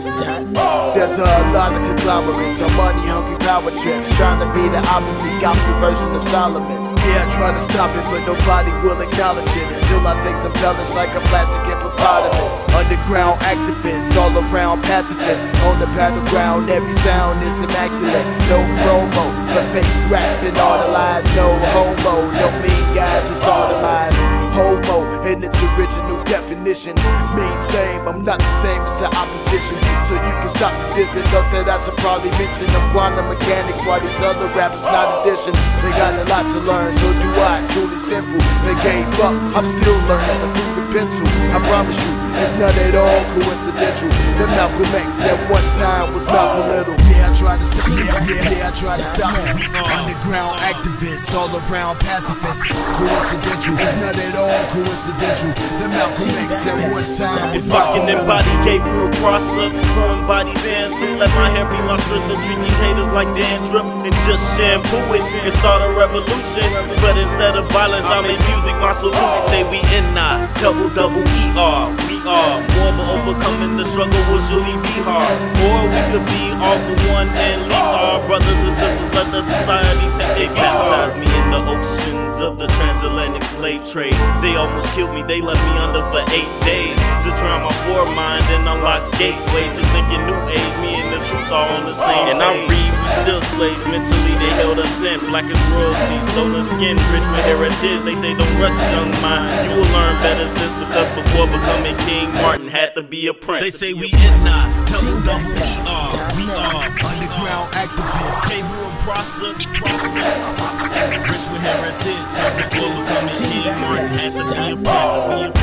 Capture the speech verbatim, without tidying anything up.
There's a lot of conglomerates on money-hungry power trips, trying to be the opposite gospel version of Solomon. Yeah, I try to stop it, but nobody will acknowledge it until I take some pellets like a plastic hippopotamus. Underground activists, all around pacifists. On the battleground, every sound is immaculate. No promo, but fake rap and all the lies. No homo, don't mean guys who sodomize. Homo in its original definition means same, I'm not the same as the opposition. So you can stop the diss and thought that I should probably mention them quantum mechanics, while these other rappers not addition. They got a lot to learn, so do I, truly sinful. They gave up, I'm still learning, but through the pencil, I promise you, it's not at all coincidental. The Malcolm X at one time was Malcolm Little. Yeah, I try to stop it, yeah, yeah, yeah, I try to stop it. Underground activists, all around pacifists. Coincidental, it's not at all coincidental. The Malcolm X at one time was Malcolm Little. Body Gabriel Prosser, pouring body sand, so let my hair be my strength and treat these haters like dandruff and just shampoo it and start a revolution. But instead of violence, I make music my solution. Say we N I, double double E R, we are more, but overcoming the struggle will surely be hard. Or we could be all for one and leave our brothers and sisters. Let the society take their baptize me in the oceans of the transatlantic slave trade. They almost killed me, they left me under for eight days to drown my foremind and unlock gateways to thinking new age. Me and the truth are on the same. And I read, we still slaves mentally. They held us in black as royalty, solar skin, rich with heritage. They say don't rush, young mind. You will learn better since, because before becoming King Martin had to be a prince. They say we N I, double double E R, we are underground activists. Gabriel Prosser, Prosser, rich with heritage. Before becoming King Martin had to be a prince.